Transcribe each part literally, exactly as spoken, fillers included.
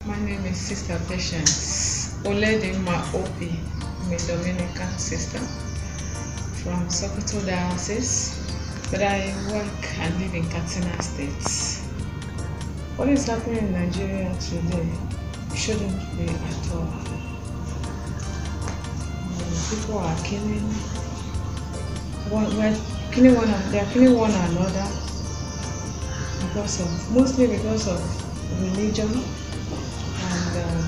My name is Sister Patience Oledinma Obi. I'm a Dominican sister from Sokoto Diocese, but I work and live in Katsina State. What is happening in Nigeria today shouldn't be at all. People are killing one, we're killing one, they are killing one another because of mostly because of religion. And um,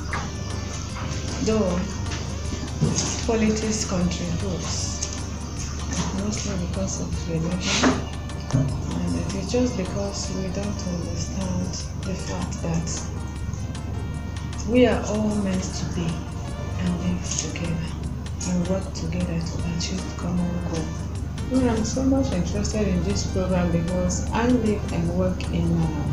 though politics contributes, mostly because of religion, and it is just because we don't understand the fact that we are all meant to be and live together and work together to achieve common goal. Well, I'm so much interested in this program because I live and work in um,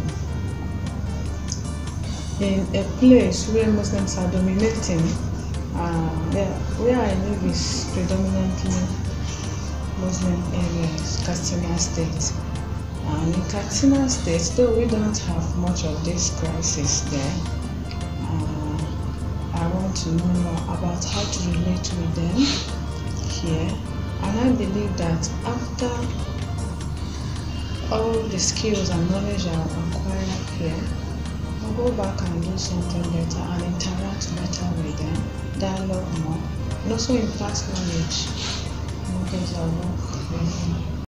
in a place where Muslims are dominating. Uh, where, where I live is predominantly Muslim areas, Katsina State. And in Katsina State, though we don't have much of this crisis there, uh, I want to know more about how to relate with them here. And I believe that after all the skills and knowledge I've acquired here, I'll go back and do something better and interact better with them, dialogue more, and also impart knowledge. Because I work with them.